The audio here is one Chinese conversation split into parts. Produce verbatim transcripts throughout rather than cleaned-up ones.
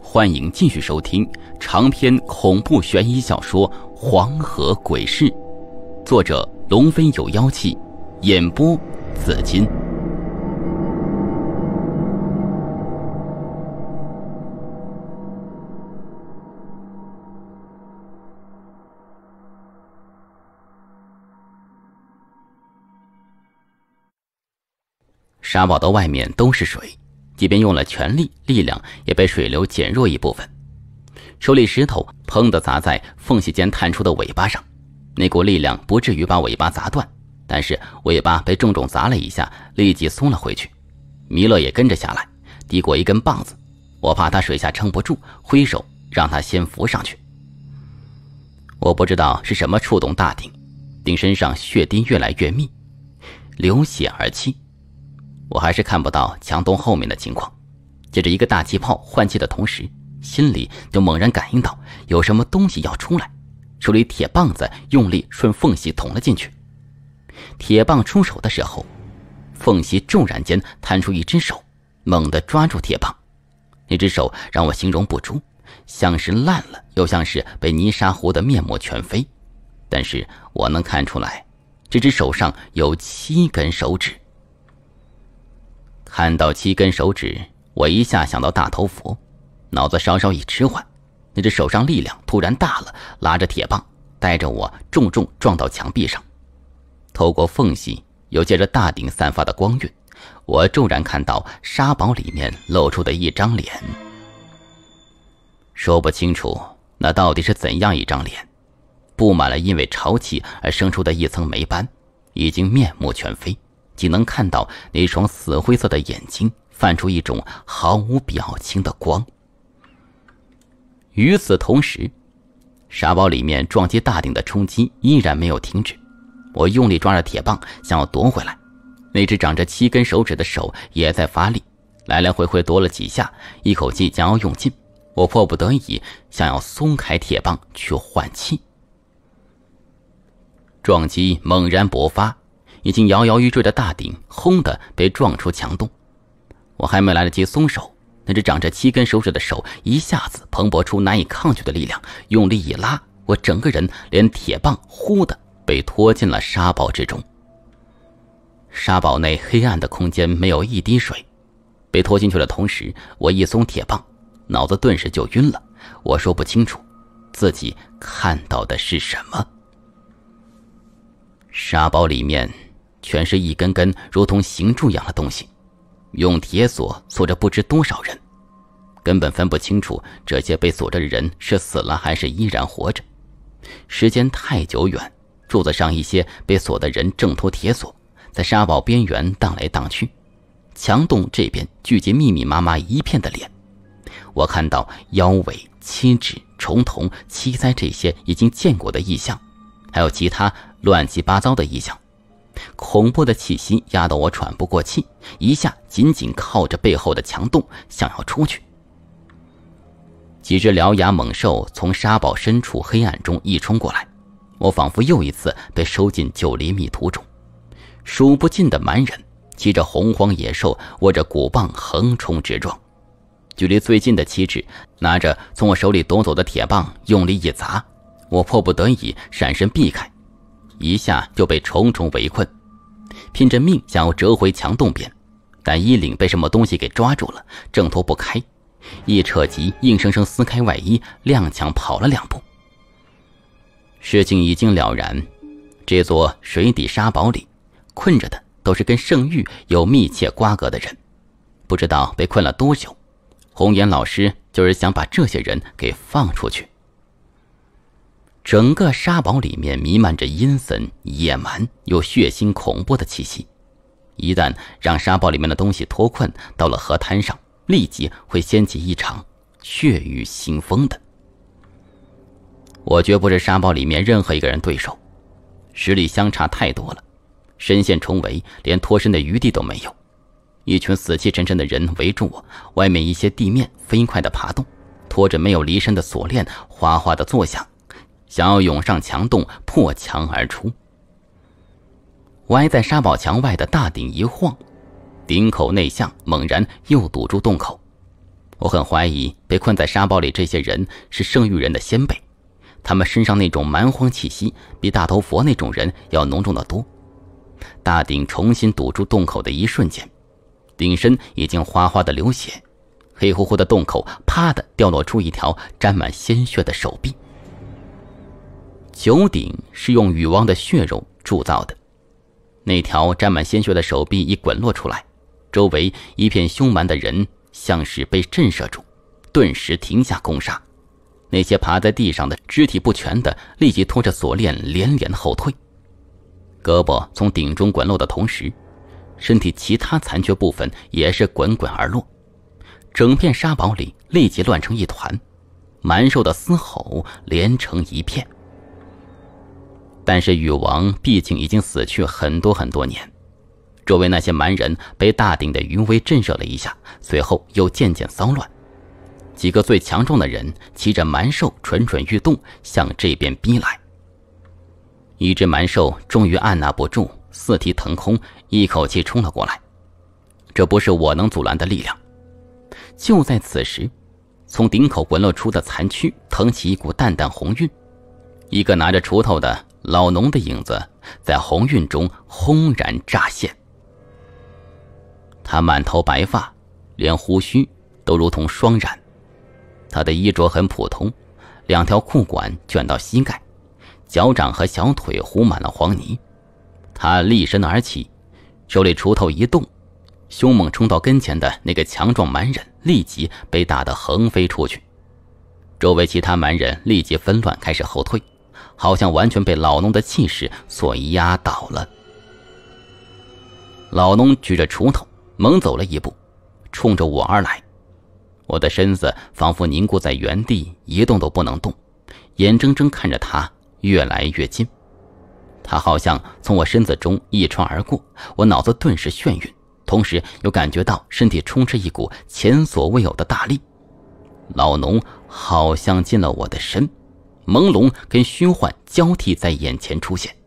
欢迎继续收听长篇恐怖悬疑小说《黄河鬼事》，作者龙飞有妖气，演播紫金。沙堡的外面都是水，即便用了全力，力量也被水流减弱一部分。手里石头砰地砸在缝隙间探出的尾巴上，那股力量不至于把尾巴砸断，但是尾巴被重重砸了一下，立即松了回去。弥勒也跟着下来，递过一根棒子，我怕他水下撑不住，挥手让他先浮上去。我不知道是什么触动大鼎，鼎身上血滴越来越密，流血而泣。我还是看不到墙洞后面的情况，借着一个大气泡换气的同时，心里就猛然感应到有什么东西要出来，手里铁棒子用力顺缝隙捅了进去。铁棒出手的时候，缝隙骤然间探出一只手，猛地抓住铁棒。那只手让我形容不出，像是烂了，又像是被泥沙糊得面目全非。但是我能看出来，这只手上有七根手指。看到七根手指，我一下想到大头佛，脑子稍稍一迟缓，那只手上力量突然大了，拉着铁棒带着我重重撞到墙壁上。透过缝隙又借着大鼎散发的光晕，我骤然看到沙堡里面露出的一张脸。说不清楚那到底是怎样一张脸，布满了因为潮气而生出的一层霉斑，已经面目全非，仅能看到那双死灰色的眼睛泛出一种毫无表情的光。与此同时，沙堡里面撞击大鼎的冲击依然没有停止，我用力抓着铁棒想要夺回来，那只长着七根手指的手也在发力，来来回回夺了几下，一口气将要用尽，我迫不得已想要松开铁棒去换气。撞击猛然勃发，已经摇摇欲坠的大鼎轰地被撞出墙洞。我还没来得及松手，那只长着七根手指的手一下子蓬勃出难以抗拒的力量，用力一拉，我整个人连铁棒忽地被拖进了沙堡之中。沙堡内黑暗的空间没有一滴水，被拖进去的同时，我一松铁棒，脑子顿时就晕了。我说不清楚自己看到的是什么。沙堡里面全是一根根如同形柱一样的东西，用铁锁锁着不知多少人，根本分不清楚这些被锁着的人是死了还是依然活着。时间太久远，柱子上一些被锁的人挣脱铁锁，在沙堡边缘荡来荡去。墙洞这边聚集密密麻麻一片的脸，我看到腰尾、七指、重瞳、七腮这些已经见过的异象，还有其他乱七八糟的异象。恐怖的气息压得我喘不过气，一下紧紧靠着背后的墙洞想要出去。几只獠牙猛兽从沙堡深处黑暗中一冲过来，我仿佛又一次被收进九厘米途中。数不尽的蛮人骑着洪荒野兽，握着鼓棒横冲直撞。距离最近的七只拿着从我手里夺走的铁棒用力一砸，我迫不得已闪身避开，一下就被重重围困，拼着命想要折回墙洞边，但衣领被什么东西给抓住了，挣脱不开，一扯急硬生生撕开外衣，踉跄跑了两步。事情已经了然，这座水底沙堡里困着的都是跟圣域有密切瓜葛的人，不知道被困了多久。红颜老师就是想把这些人给放出去。整个沙堡里面弥漫着阴森、野蛮又血腥恐怖的气息，一旦让沙堡里面的东西脱困到了河滩上，立即会掀起一场血雨腥风的。我绝不是沙堡里面任何一个人对手，实力相差太多了，身陷重围，连脱身的余地都没有。一群死气沉沉的人围住我，外面一些地面飞快地爬动，拖着没有离身的锁链哗哗地作响，想要涌上墙洞，破墙而出。歪在沙堡墙外的大鼎一晃，鼎口内向猛然又堵住洞口。 我很怀疑被困在沙堡里这些人是圣域人的先辈，他们身上那种蛮荒气息比大头佛那种人要浓重得多。大鼎重新堵住洞口的一瞬间，鼎身已经哗哗的流血，黑乎乎的洞口啪的掉落出一条沾满鲜血的手臂。九鼎是用禹王的血肉铸造的，那条沾满鲜血的手臂一滚落出来，周围一片凶蛮的人像是被震慑住，顿时停下攻杀。那些爬在地上的肢体不全的立即拖着锁链连连后退。胳膊从鼎中滚落的同时，身体其他残缺部分也是滚滚而落，整片沙堡里立即乱成一团，蛮兽的嘶吼连成一片。但是禹王毕竟已经死去很多很多年，周围那些蛮人被大鼎的余威震慑了一下，随后又渐渐骚乱。几个最强壮的人骑着蛮兽蠢蠢欲动，向这边逼来。一只蛮兽终于按捺不住，四蹄腾空，一口气冲了过来。这不是我能阻拦的力量。就在此时，从顶口滚落出的残躯腾起一股淡淡红晕，一个拿着锄头的老农的影子在红晕中轰然乍现。他满头白发，连胡须都如同霜染。他的衣着很普通，两条裤管卷到膝盖，脚掌和小腿糊满了黄泥。他立身而起，手里锄头一动，凶猛冲到跟前的那个强壮蛮人立即被打得横飞出去。周围其他蛮人立即纷乱开始后退，好像完全被老农的气势所压倒了。老农举着锄头猛走了一步，冲着我而来。我的身子仿佛凝固在原地，一动都不能动，眼睁睁看着他越来越近。他好像从我身子中一穿而过，我脑子顿时眩晕，同时又感觉到身体充斥一股前所未有的大力。老农好像进了我的身，朦胧跟虚幻交替在眼前出现。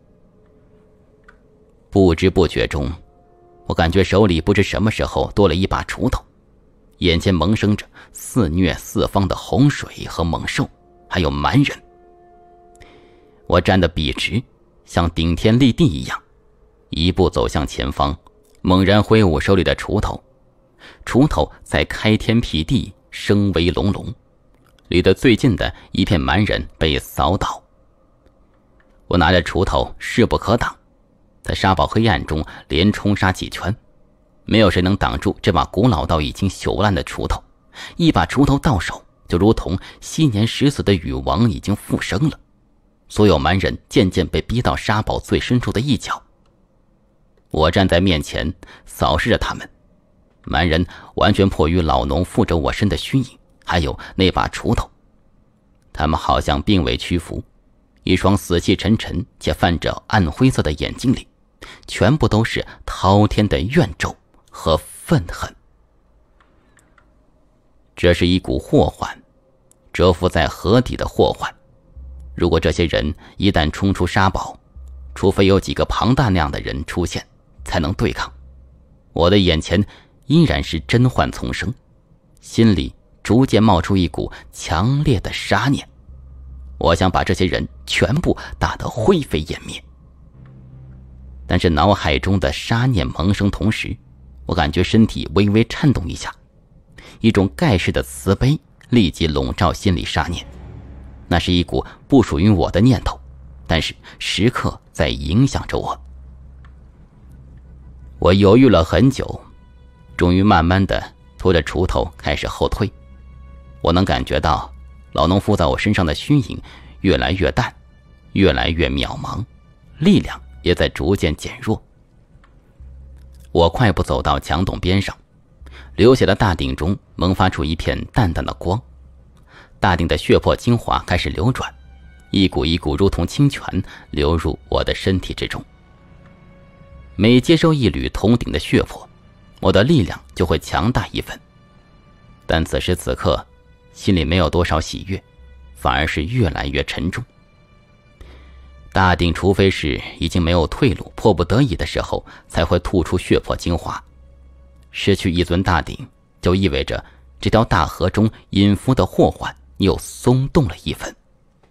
不知不觉中，我感觉手里不知什么时候多了一把锄头，眼前萌生着肆虐四方的洪水和猛兽，还有蛮人。我站得笔直，像顶天立地一样，一步走向前方，猛然挥舞手里的锄头，锄头在开天辟地，声威隆隆。离得最近的一片蛮人被扫倒。我拿着锄头势不可挡，在沙堡黑暗中连冲杀几圈，没有谁能挡住这把古老到已经朽烂的锄头。一把锄头到手，就如同昔年时死的禹王已经复生了。所有蛮人渐渐被逼到沙堡最深处的一角。我站在面前扫视着他们，蛮人完全迫于老农附着我身的虚影，还有那把锄头。他们好像并未屈服，一双死气沉沉且泛着暗灰色的眼睛里，全部都是滔天的怨咒和愤恨。这是一股祸患，蛰伏在河底的祸患。如果这些人一旦冲出沙堡，除非有几个庞大那样的人出现，才能对抗。我的眼前依然是真幻丛生，心里逐渐冒出一股强烈的杀念。我想把这些人全部打得灰飞烟灭。但是脑海中的杀念萌生同时，我感觉身体微微颤动一下，一种盖世的慈悲立即笼罩心里杀念。那是一股不属于我的念头，但是时刻在影响着我。我犹豫了很久，终于慢慢的拖着锄头开始后退。我能感觉到老农附在我身上的虚影越来越淡，越来越渺茫，力量也在逐渐减弱。我快步走到墙洞边上，流血的大鼎中萌发出一片淡淡的光。大鼎的血魄精华开始流转，一股一股如同清泉流入我的身体之中。每接收一缕铜鼎的血魄，我的力量就会强大一分。但此时此刻，心里没有多少喜悦，反而是越来越沉重。大鼎除非是已经没有退路，迫不得已的时候，才会吐出血魄精华。失去一尊大鼎，就意味着这条大河中隐伏的祸患又松动了一分。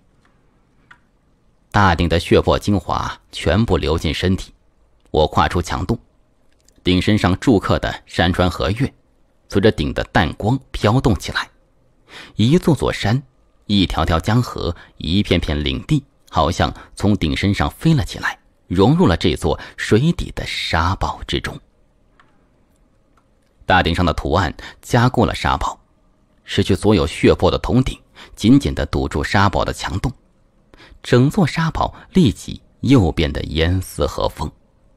大鼎的血魄精华全部流进身体，我跨出墙洞，鼎身上铸刻的山川河岳随着鼎的淡光飘动起来，一座座山，一条条江河，一片片领地，好像从鼎身上飞了起来，融入了这座水底的沙堡之中。大鼎上的图案加固了沙堡，失去所有血魄的铜鼎紧紧地堵住沙堡的墙洞，整座沙堡立即又变得严丝合缝。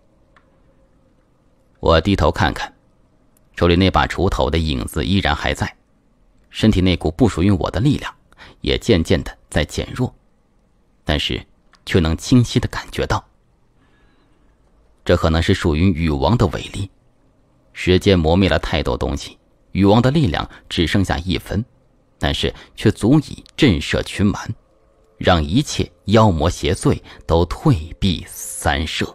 我低头看看，手里那把锄头的影子依然还在，身体那股不属于我的力量也渐渐地在减弱，但是却能清晰地感觉到，这可能是属于禹王的伟力。时间磨灭了太多东西，禹王的力量只剩下一分，但是却足以震慑群蛮，让一切妖魔邪祟都退避三舍。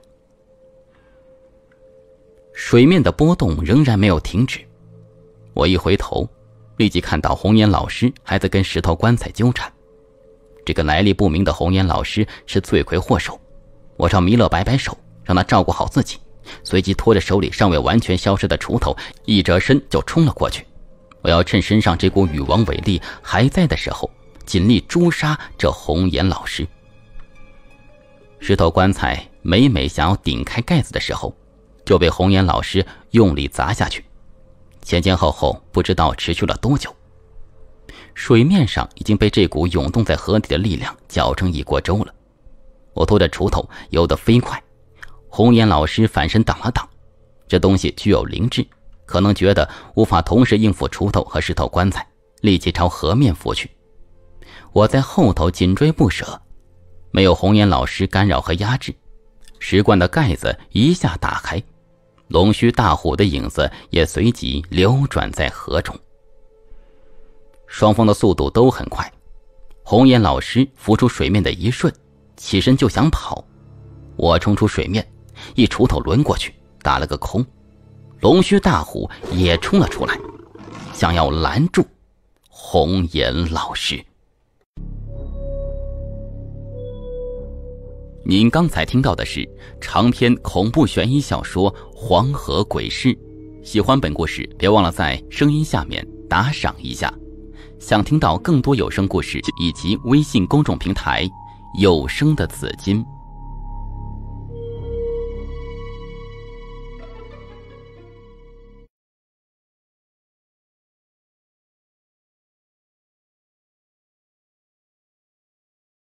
水面的波动仍然没有停止，我一回头，立即看到红颜老师还在跟石头棺材纠缠。这个来历不明的红颜老师是罪魁祸首，我朝弥勒摆摆手，让他照顾好自己，随即拖着手里尚未完全消失的锄头，一折身就冲了过去。我要趁身上这股禹王伟力还在的时候，尽力诛杀这红颜老师。石头棺材每每想要顶开盖子的时候，就被红颜老师用力砸下去，前前后后不知道持续了多久。水面上已经被这股涌动在河底的力量搅成一锅粥了。我拖着锄头游得飞快，红颜老师反身挡了挡，这东西具有灵智，可能觉得无法同时应付锄头和石头棺材，立即朝河面浮去。我在后头紧追不舍，没有红颜老师干扰和压制，石棺的盖子一下打开，龙须大虎的影子也随即流转在河中。双方的速度都很快，红颜老师浮出水面的一瞬，起身就想跑，我冲出水面，一锄头抡过去，打了个空。龙须大虎也冲了出来，想要拦住红颜老师。您刚才听到的是长篇恐怖悬疑小说《黄河鬼事》，喜欢本故事别忘了在声音下面打赏一下。想听到更多有声故事以及微信公众平台有声的紫金。